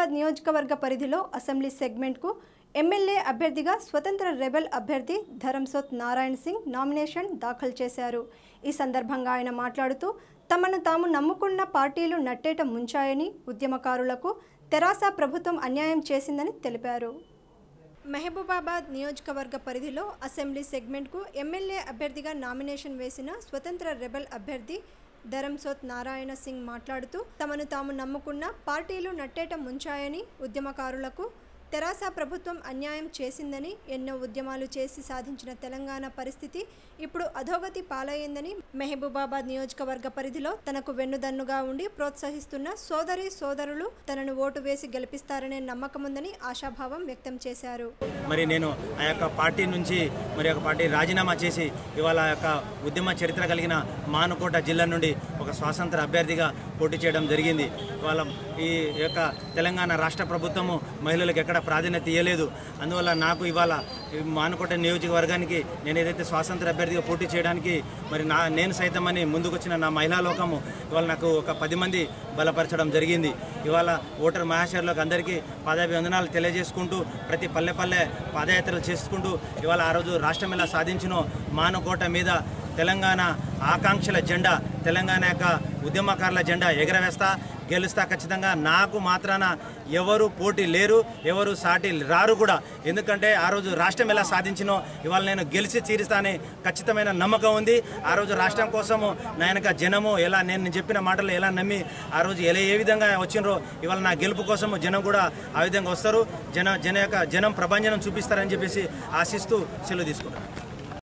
మహబూబాబాద్ నియోజకవర్గ పరిధిలో అసెంబ్లీ సెగ్మెంట్కు ఎమ్మెల్యే అభ్యర్థిగా స్వతంత్ర రెబెల్ అభ్యర్థి ధరంసోత్ నారాయణ సింగ్ నామినేషన్ దాఖలు చేశారు. ఈ సందర్భంగా ఆయన మాట్లాడుతూ తమను తాము నమ్ముకున్న పార్టీలు నట్టేట ముంచాయని, ఉద్యమకారులకు తెరాస ప్రభుత్వం అన్యాయం చేసిందని తెలిపారు. మహబూబాబాద్ నియోజకవర్గ పరిధిలో అసెంబ్లీ సెగ్మెంట్కు ఎమ్మెల్యే అభ్యర్థిగా నామినేషన్ వేసిన స్వతంత్ర రెబెల్ అభ్యర్థి ధరంసోత్ నారాయణ సింగ్ మాట్లాడుతూ తమను తాము నమ్ముకున్న పార్టీలు నట్టేట ముంచాయని, ఉద్యమకారులకు తెరాస ప్రభుత్వం అన్యాయం చేసిందని, ఎన్నో ఉద్యమాలు చేసి సాధించిన తెలంగాణ పరిస్థితి ఇప్పుడు అధోగతి పాలయ్యిందని, మహబూబాబాద్ నియోజకవర్గ పరిధిలో తనకు వెన్నుదన్నుగా ఉండి ప్రోత్సహిస్తున్న సోదరి సోదరులు తనను ఓటు వేసి గెలిపిస్తారనే నమ్మకం ఉందని ఆశాభావం వ్యక్తం చేశారు. మరి నేను ఆ యొక్క పార్టీ నుంచి ఒక పార్టీ రాజీనామా చేసి ఇవాళ ఆ యొక్క ఉద్యమ చరిత్ర కలిగిన మానుకోట జిల్లా నుండి ఒక స్వాతంత్ర అభ్యర్థిగా పోటీ చేయడం జరిగింది. ఇవాళ ఈ యొక్క తెలంగాణ రాష్ట్ర ప్రభుత్వము మహిళలకు ఎక్కడ ప్రాధాన్యత ఇవ్వలేదు. అందువల్ల నాకు ఇవాళ మానుకోట నియోజకవర్గానికి నేను ఏదైతే స్వాతంత్ర అభ్యర్థిగా పోటీ చేయడానికి నేను సైతమని ముందుకొచ్చిన నా మహిళా లోకము ఇవాళ నాకు ఒక 10 మంది బలపరచడం జరిగింది. ఇవాళ ఓటర్ మహాశయులకు అందరికీ పాదాభివందనాలు తెలియజేసుకుంటూ ప్రతి పల్లె పాదయాత్రలు చేసుకుంటూ ఇవాళ ఆ రోజు రాష్ట్రం ఎలా సాధించినో మానుకోట మీద తెలంగాణ ఆకాంక్షల జెండా, తెలంగాణ యొక్క ఉద్యమకారుల జెండా ఎగరవేస్తా, గెలుస్తా. ఖచ్చితంగా నాకు మాత్రాన ఎవరు పోటీ లేరు, ఎవరు సాటి రారు కూడా. ఎందుకంటే ఆ రోజు రాష్ట్రం ఎలా సాధించినో ఇవాళ నేను గెలిచి తీరుస్తా అనే ఖచ్చితమైన నమ్మకం ఉంది. ఆ రోజు రాష్ట్రం కోసము నా వెనక జనము ఎలా నేను చెప్పిన మాటలు ఎలా నమ్మి ఆ రోజు ఏ విధంగా వచ్చినరో ఇవాళ నా గెలుపు కోసము జనం కూడా ఆ విధంగా వస్తారు. జనం ప్రభంజనం చూపిస్తారని చెప్పేసి ఆశిస్తూ సెలవు తీసుకుంటాను.